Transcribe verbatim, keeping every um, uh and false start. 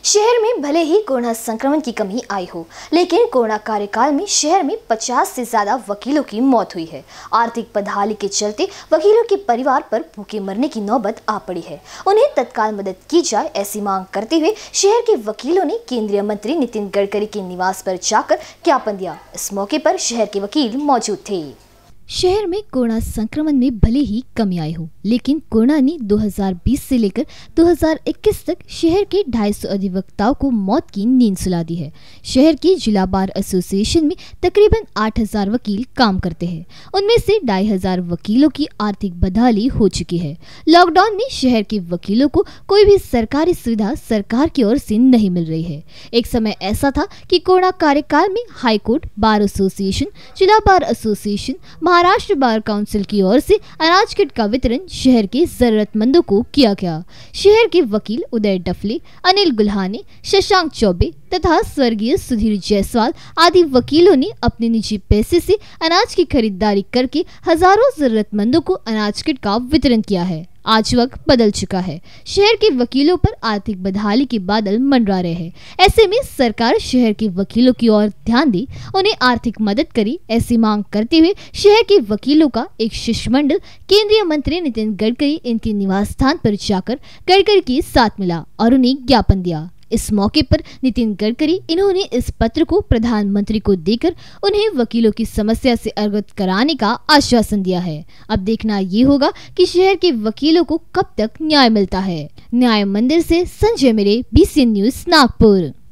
शहर में भले ही कोरोना संक्रमण की कमी आई हो, लेकिन कोरोना कार्यकाल में शहर में पचास से ज्यादा वकीलों की मौत हुई है। आर्थिक बदहाली के चलते वकीलों के परिवार पर भूखे मरने की नौबत आ पड़ी है। उन्हें तत्काल मदद की जाए, ऐसी मांग करते हुए शहर के वकीलों ने केंद्रीय मंत्री नितिन गडकरी के निवास पर जाकर ज्ञापन दिया। इस मौके पर शहर के वकील मौजूद थे। शहर में कोरोना संक्रमण में भले ही कमी आई हो, लेकिन कोरोना ने दो हज़ार बीस से लेकर दो हज़ार इक्कीस तक शहर के ढाई सौ अधिवक्ताओं को मौत की नींद सुला दी है। शहर की जिला बार एसोसिएशन में तकरीबन आठ हज़ार वकील काम करते हैं। उनमें से ढाई हजार वकीलों की आर्थिक बदहाली हो चुकी है। लॉकडाउन में शहर के वकीलों को कोई भी सरकारी सुविधा सरकार की ओर से नहीं मिल रही है। एक समय ऐसा था कि कोरोना कार्यकाल में हाई कोर्ट, बार एसोसिएशन, जिला bar association, Maharashtra bar council की ओर से अनाज किट का वितरण शहर के जरूरतमंदों को किया गया। शहर के वकील उदय डफले, अनिल गुल्हाने, शशांक चौबे तथा स्वर्गीय सुधीर जायसवाल आदि वकीलों ने अपने निजी पैसे से अनाज की खरीदारी करके हजारों जरूरतमंदों को अनाज किट का वितरण किया है। आज वक्त बदल चुका है। शहर के वकीलों पर आर्थिक बदहाली के बादल मंडरा रहे हैं। ऐसे में सरकार शहर के वकीलों की ओर ध्यान दे, उन्हें आर्थिक मदद करे, ऐसी मांग करते हुए शहर के वकीलों का एक शिष्टमंडल केंद्रीय मंत्री नितिन गडकरी इनके निवास स्थान पर जाकर गडकरी के साथ मिला और उन्हें ज्ञापन दिया। इस मौके पर नितिन गडकरी इन्होंने इस पत्र को प्रधानमंत्री को देकर उन्हें वकीलों की समस्या से अवगत कराने का आश्वासन दिया है। अब देखना ये होगा कि शहर के वकीलों को कब तक न्याय मिलता है। न्याय मंदिर से संजय मेरे, बीसीएन न्यूज नागपुर।